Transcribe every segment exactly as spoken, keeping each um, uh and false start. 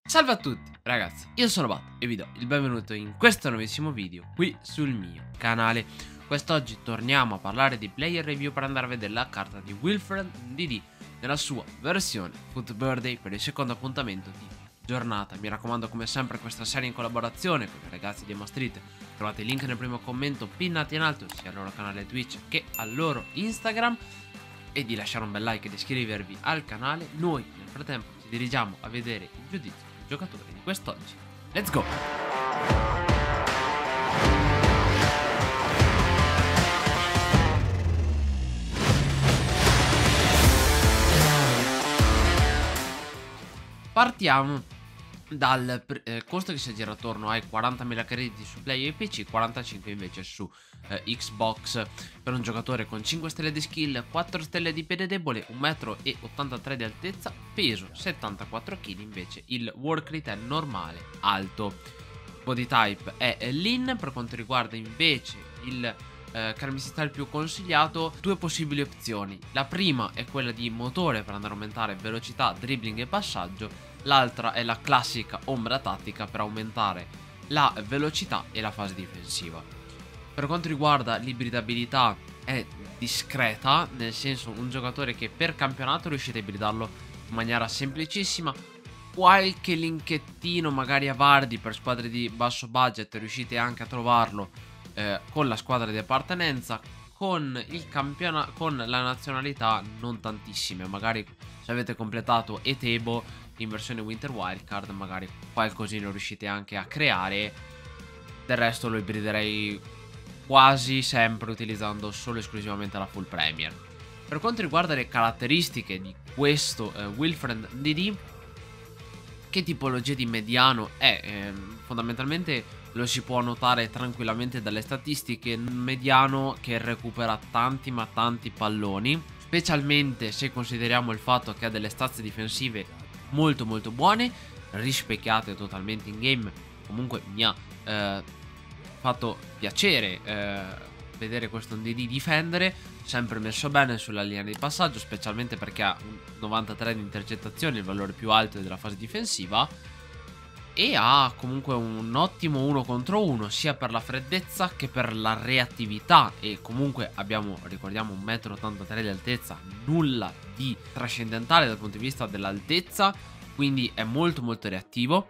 Salve a tutti ragazzi, io sono Bat e vi do il benvenuto in questo nuovissimo video qui sul mio canale. Quest'oggi torniamo a parlare di player review per andare a vedere la carta di Wilfred Ndidi nella sua versione Foot Birthday per il secondo appuntamento di giornata. Mi raccomando, come sempre, questa serie in collaborazione con i ragazzi di Street. Trovate il link nel primo commento pinnati in alto sia al loro canale Twitch che al loro Instagram, e di lasciare un bel like ed iscrivervi al canale. Noi nel frattempo ci dirigiamo a vedere il giudizio giocatori di quest'oggi. Let's go! Partiamo dal eh, costo che si aggira attorno ai quarantamila crediti su Play e P C, quarantacinque invece su eh, Xbox, per un giocatore con cinque stelle di skill, quattro stelle di piede debole, un metro e ottantatré di altezza, peso settantaquattro chili, invece il work rate è normale alto. Body type è lean. Per quanto riguarda invece il eh, Karmi Style più consigliato, due possibili opzioni. La prima è quella di motore per andare a aumentare velocità, dribbling e passaggio. L'altra è la classica ombra tattica per aumentare la velocità e la fase difensiva. Per quanto riguarda l'ibridabilità è discreta, nel senso un giocatore che per campionato riuscite a ibridarlo in maniera semplicissima. Qualche linkettino magari a Vardy per squadre di basso budget riuscite anche a trovarlo eh, con la squadra di appartenenza. Con il campionato, con la nazionalità non tantissime. Magari se avete completato Etebo in versione Winter Wildcard magari qualcosina riuscite anche a creare. Del resto lo ibriderei quasi sempre utilizzando solo e esclusivamente la full premier. Per quanto riguarda le caratteristiche di questo eh, Wilfred Ndidi, che tipologia di mediano è? Eh, fondamentalmente lo si può notare tranquillamente dalle statistiche. Mediano che recupera tanti ma tanti palloni, specialmente se consideriamo il fatto che ha delle stazze difensive molto molto buone, rispecchiate totalmente in game. Comunque mi ha eh, fatto piacere eh, vedere questo Ndidi difendere, sempre messo bene sulla linea di passaggio, specialmente perché ha un novantatré di intercettazioni, il valore più alto della fase difensiva, e ha comunque un ottimo uno contro uno sia per la freddezza che per la reattività. E comunque abbiamo, ricordiamo, un metro e ottantatré di altezza, nulla di trascendentale dal punto di vista dell'altezza, quindi è molto molto reattivo,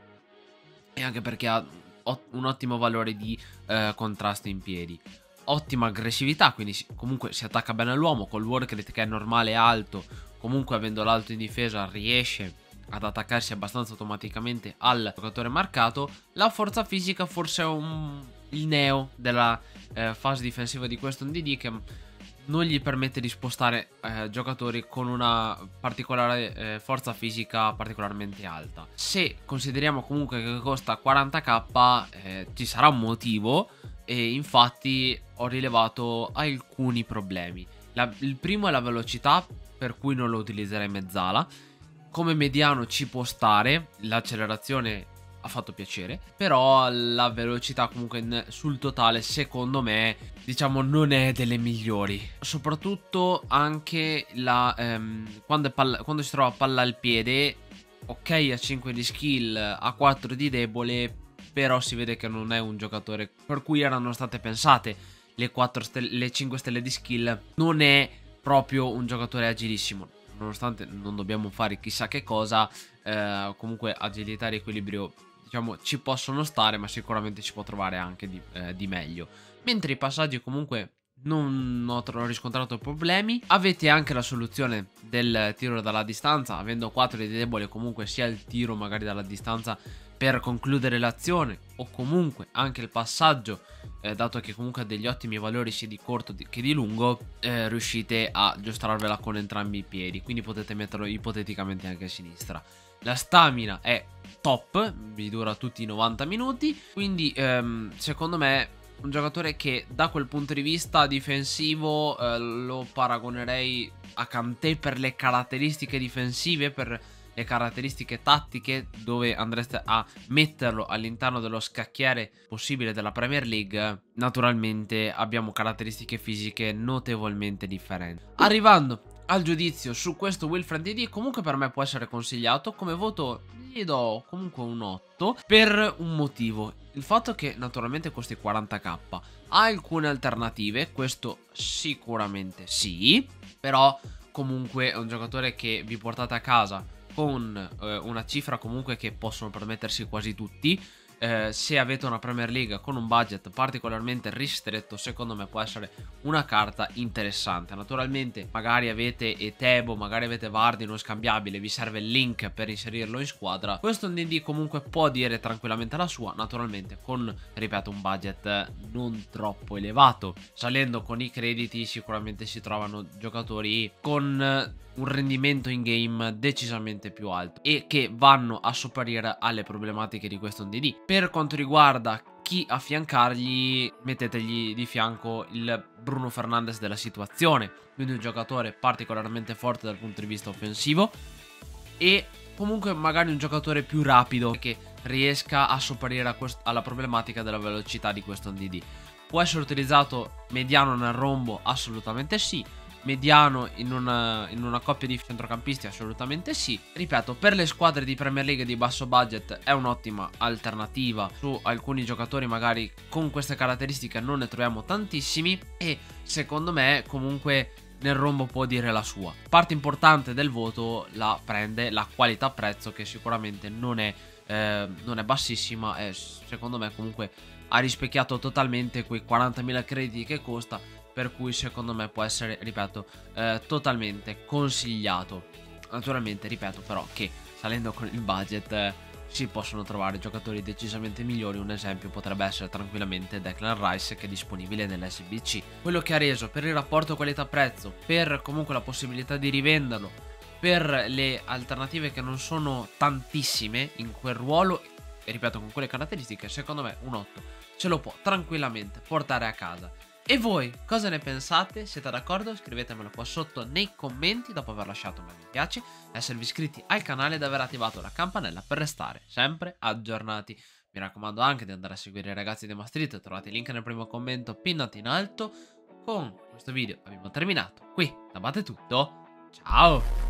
e anche perché ha un ottimo valore di eh, contrasto in piedi, ottima aggressività, quindi si, comunque si attacca bene all'uomo col work rate che è normale e alto. Comunque avendo l'alto in difesa riesce ad attaccarsi abbastanza automaticamente al giocatore marcato. La forza fisica forse è un, il neo della eh, fase difensiva di questo Ndidi, che non gli permette di spostare eh, giocatori con una particolare eh, forza fisica particolarmente alta. Se consideriamo comunque che costa quaranta k, eh, ci sarà un motivo, e infatti ho rilevato alcuni problemi. La, il primo è la velocità, per cui non lo utilizzerei mezzala. Come mediano ci può stare, l'accelerazione ha fatto piacere, però la velocità comunque sul totale secondo me, diciamo, non è delle migliori. Soprattutto anche la ehm, quando, è palla, quando si trova palla al piede, ok, ha cinque di skill, ha quattro di debole, però si vede che non è un giocatore per cui erano state pensate le, quattro stelle, le cinque stelle di skill. Non è proprio un giocatore agilissimo. Nonostante non dobbiamo fare chissà che cosa, eh, comunque agilità e equilibrio, diciamo, ci possono stare, ma sicuramente ci può trovare anche di, eh, di meglio. Mentre i passaggi comunque non ho, ho riscontrato problemi. Avete anche la soluzione del tiro dalla distanza, avendo quattro di debole comunque sia il tiro magari dalla distanza per concludere l'azione, o comunque anche il passaggio, eh, dato che comunque ha degli ottimi valori sia di corto che di lungo, eh, riuscite a giostrarvela con entrambi i piedi, quindi potete metterlo ipoteticamente anche a sinistra. La stamina è top, vi dura tutti i novanta minuti, quindi ehm, secondo me un giocatore che da quel punto di vista difensivo eh, lo paragonerei a Kanté per le caratteristiche difensive, per le caratteristiche tattiche, dove andreste a metterlo all'interno dello scacchiere possibile della Premier League. Naturalmente abbiamo caratteristiche fisiche notevolmente differenti. Arrivando al giudizio su questo Wilfred Ndidi, comunque per me può essere consigliato. Come voto gli do comunque un otto per un motivo. Il fatto che naturalmente costi quaranta k. Ha alcune alternative, questo sicuramente sì, però comunque è un giocatore che vi portate a casa con eh, una cifra comunque che possono permettersi quasi tutti. Eh, se avete una Premier League con un budget particolarmente ristretto, secondo me può essere una carta interessante. Naturalmente magari avete Etebo, magari avete Vardy non scambiabile, vi serve il link per inserirlo in squadra, questo N D comunque può dire tranquillamente la sua, naturalmente con, ripeto, un budget non troppo elevato. Salendo con i crediti sicuramente si trovano giocatori con un rendimento in game decisamente più alto e che vanno a sopperire alle problematiche di questo N D. Per quanto riguarda chi affiancargli, mettetegli di fianco il Bruno Fernandes della situazione, quindi un giocatore particolarmente forte dal punto di vista offensivo e comunque magari un giocatore più rapido che riesca a sopperire alla problematica della velocità di questo N D. Può essere utilizzato mediano nel rombo? Assolutamente sì. Mediano in una, in una coppia di centrocampisti? Assolutamente sì. Ripeto, per le squadre di Premier League di basso budget è un'ottima alternativa. Su alcuni giocatori magari con queste caratteristiche non ne troviamo tantissimi e secondo me comunque nel rombo può dire la sua. Parte importante del voto la prende la qualità prezzo, che sicuramente non è, eh, non è bassissima e secondo me comunque ha rispecchiato totalmente quei quarantamila crediti che costa, per cui secondo me può essere, ripeto, eh, totalmente consigliato. Naturalmente, ripeto però che salendo con il budget eh, si possono trovare giocatori decisamente migliori. Un esempio potrebbe essere tranquillamente Declan Rice, che è disponibile nell'S B C. Quello che ha reso per il rapporto qualità-prezzo, per comunque la possibilità di rivenderlo, per le alternative che non sono tantissime in quel ruolo e ripeto con quelle caratteristiche, secondo me un otto ce lo può tranquillamente portare a casa. E voi cosa ne pensate? Siete d'accordo? Scrivetemelo qua sotto nei commenti dopo aver lasciato un bel mi piace, esservi iscritti al canale ed aver attivato la campanella per restare sempre aggiornati. Mi raccomando anche di andare a seguire i ragazzi di Street, trovate il link nel primo commento pinnato in alto. Con questo video abbiamo terminato. Qui da Bate è tutto, ciao!